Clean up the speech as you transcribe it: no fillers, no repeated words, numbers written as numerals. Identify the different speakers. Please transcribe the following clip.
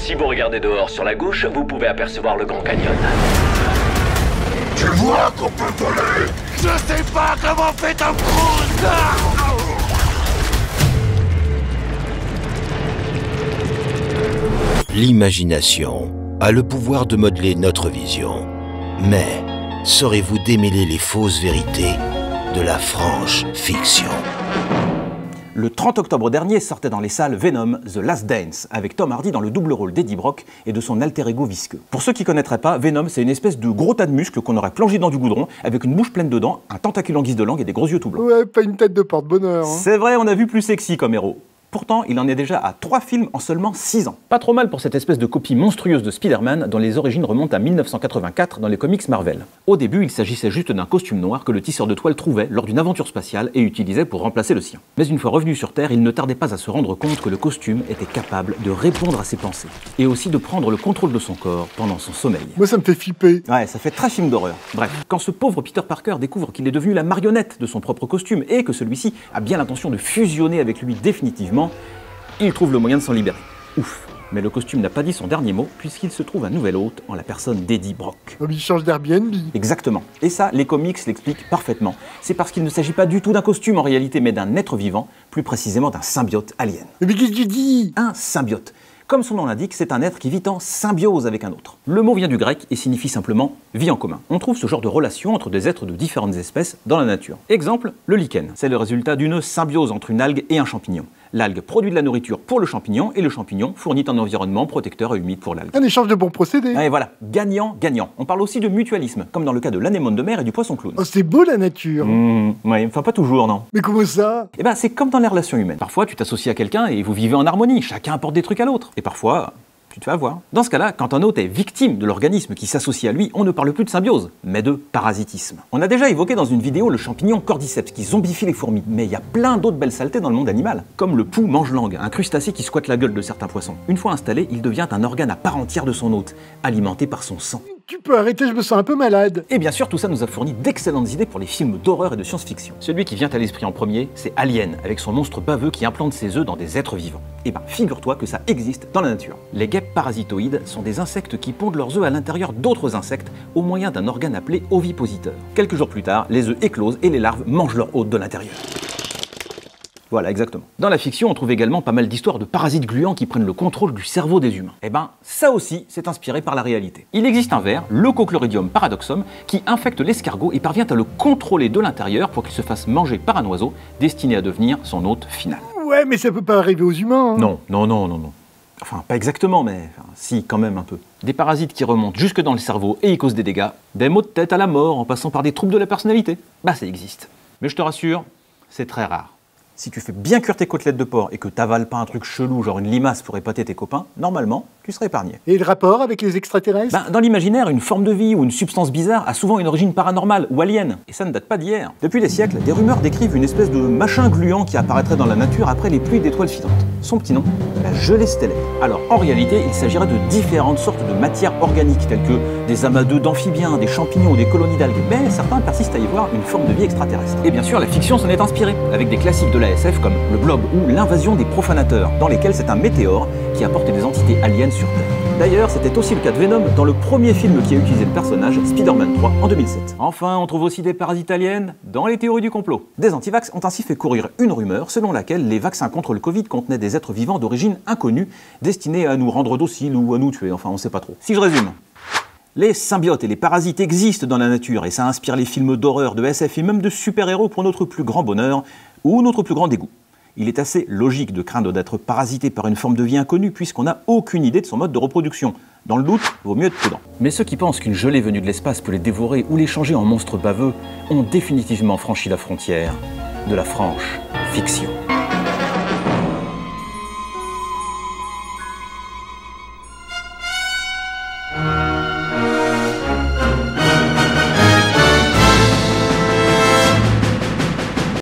Speaker 1: Si vous regardez dehors sur la gauche, vous pouvez apercevoir le Grand Canyon.
Speaker 2: Tu vois qu'on peut voler?
Speaker 3: Je sais pas comment fait Tom Cruise.
Speaker 4: L'imagination a le pouvoir de modeler notre vision. Mais saurez-vous démêler les fausses vérités de la franche fiction?
Speaker 5: Le 30 octobre dernier sortait dans les salles Venom, The Last Dance, avec Tom Hardy dans le double rôle d'Eddie Brock et de son alter ego visqueux. Pour ceux qui ne connaîtraient pas, Venom, c'est une espèce de gros tas de muscles qu'on aurait plongé dans du goudron, avec une bouche pleine de dents, un tentacule en guise de langue et des gros yeux tout blancs.
Speaker 6: Ouais, pas une tête de porte-bonheur. Hein.
Speaker 5: C'est vrai, on a vu plus sexy comme héros. Pourtant, il en est déjà à 3 films en seulement 6 ans. Pas trop mal pour cette espèce de copie monstrueuse de Spider-Man dont les origines remontent à 1984 dans les comics Marvel. Au début, il s'agissait juste d'un costume noir que le tisseur de toile trouvait lors d'une aventure spatiale et utilisait pour remplacer le sien. Mais une fois revenu sur Terre, il ne tardait pas à se rendre compte que le costume était capable de répondre à ses pensées et aussi de prendre le contrôle de son corps pendant son sommeil.
Speaker 6: Moi, ça me fait flipper.
Speaker 5: Ouais, ça fait très film d'horreur. Bref, quand ce pauvre Peter Parker découvre qu'il est devenu la marionnette de son propre costume et que celui-ci a bien l'intention de fusionner avec lui définitivement, il trouve le moyen de s'en libérer. Ouf. Mais le costume n'a pas dit son dernier mot, puisqu'il se trouve un nouvel hôte en la personne d'Eddie Brock.
Speaker 6: Il change d'Airbnb.
Speaker 5: Exactement. Et ça, les comics l'expliquent parfaitement. C'est parce qu'il ne s'agit pas du tout d'un costume en réalité, mais d'un être vivant, plus précisément d'un symbiote alien.
Speaker 6: Mais qu'est-ce que tu dis?
Speaker 5: Un symbiote. Comme son nom l'indique, c'est un être qui vit en symbiose avec un autre. Le mot vient du grec et signifie simplement « vie en commun ». On trouve ce genre de relation entre des êtres de différentes espèces dans la nature. Exemple, le lichen. C'est le résultat d'une symbiose entre une algue et un champignon. L'algue produit de la nourriture pour le champignon et le champignon fournit un environnement protecteur et humide pour l'algue.
Speaker 6: Un échange de bons procédés.
Speaker 5: Et voilà, gagnant-gagnant. On parle aussi de mutualisme, comme dans le cas de l'anémone de mer et du poisson clown.
Speaker 6: Oh, c'est beau la nature.
Speaker 5: Ouais, enfin pas toujours, non.
Speaker 6: Mais comment ça?
Speaker 5: Eh ben, c'est comme dans les relations humaines. Parfois, tu t'associes à quelqu'un et vous vivez en harmonie, chacun apporte des trucs à l'autre. Et parfois, tu te fais avoir. Dans ce cas-là, quand un hôte est victime de l'organisme qui s'associe à lui, on ne parle plus de symbiose, mais de parasitisme. On a déjà évoqué dans une vidéo le champignon cordyceps qui zombifie les fourmis, mais il y a plein d'autres belles saletés dans le monde animal, comme le pou mange-langue, un crustacé qui squatte la gueule de certains poissons. Une fois installé, il devient un organe à part entière de son hôte, alimenté par son sang.
Speaker 6: Tu peux arrêter, je me sens un peu malade.
Speaker 5: Et bien sûr, tout ça nous a fourni d'excellentes idées pour les films d'horreur et de science-fiction. Celui qui vient à l'esprit en premier, c'est Alien, avec son monstre baveux qui implante ses œufs dans des êtres vivants. Et ben, figure-toi que ça existe dans la nature. Les guêpes parasitoïdes sont des insectes qui pondent leurs œufs à l'intérieur d'autres insectes au moyen d'un organe appelé ovipositeur. Quelques jours plus tard, les œufs éclosent et les larves mangent leur hôte de l'intérieur. Voilà, exactement. Dans la fiction, on trouve également pas mal d'histoires de parasites gluants qui prennent le contrôle du cerveau des humains. Eh ben, ça aussi, c'est inspiré par la réalité. Il existe un ver, le Cochloриdium paradoxum, qui infecte l'escargot et parvient à le contrôler de l'intérieur pour qu'il se fasse manger par un oiseau, destiné à devenir son hôte final.
Speaker 6: Ouais, mais ça peut pas arriver aux humains. Hein.
Speaker 5: Non. Enfin, pas exactement, mais si, quand même un peu. Des parasites qui remontent jusque dans le cerveau et y causent des dégâts, des maux de tête à la mort en passant par des troubles de la personnalité. Bah, ça existe. Mais je te rassure, c'est très rare. Si tu fais bien cuire tes côtelettes de porc et que t'avales pas un truc chelou, genre une limace pour épater tes copains, normalement, tu serais épargné.
Speaker 6: Et le rapport avec les extraterrestres?
Speaker 5: Ben, dans l'imaginaire, une forme de vie ou une substance bizarre a souvent une origine paranormale ou alien. Et ça ne date pas d'hier. Depuis des siècles, des rumeurs décrivent une espèce de machin gluant qui apparaîtrait dans la nature après les pluies d'étoiles filantes. Son petit nom, la gelée stellaire. Alors, en réalité, il s'agirait de différentes sortes de matières organiques, telles que des amas d'œufs d'amphibiens, des champignons ou des colonies d'algues. Mais certains persistent à y voir une forme de vie extraterrestre. Et bien sûr, la fiction s'en est inspirée, avec des classiques de la SF comme Le Blob ou L'invasion des profanateurs, dans lesquels c'est un météore qui apporte des entités aliens sur Terre. D'ailleurs, c'était aussi le cas de Venom dans le premier film qui a utilisé le personnage, Spider-Man 3, en 2007. Enfin, on trouve aussi des parasites aliens dans les théories du complot. Des antivax ont ainsi fait courir une rumeur selon laquelle les vaccins contre le Covid contenaient des êtres vivants d'origine inconnue, destinés à nous rendre dociles ou à nous tuer, enfin on sait pas trop. Si je résume, les symbiotes et les parasites existent dans la nature et ça inspire les films d'horreur, de SF et même de super-héros pour notre plus grand bonheur ou notre plus grand dégoût. Il est assez logique de craindre d'être parasité par une forme de vie inconnue puisqu'on n'a aucune idée de son mode de reproduction. Dans le doute, vaut mieux être prudent. Mais ceux qui pensent qu'une gelée venue de l'espace peut les dévorer ou les changer en monstres baveux ont définitivement franchi la frontière de la franche fiction.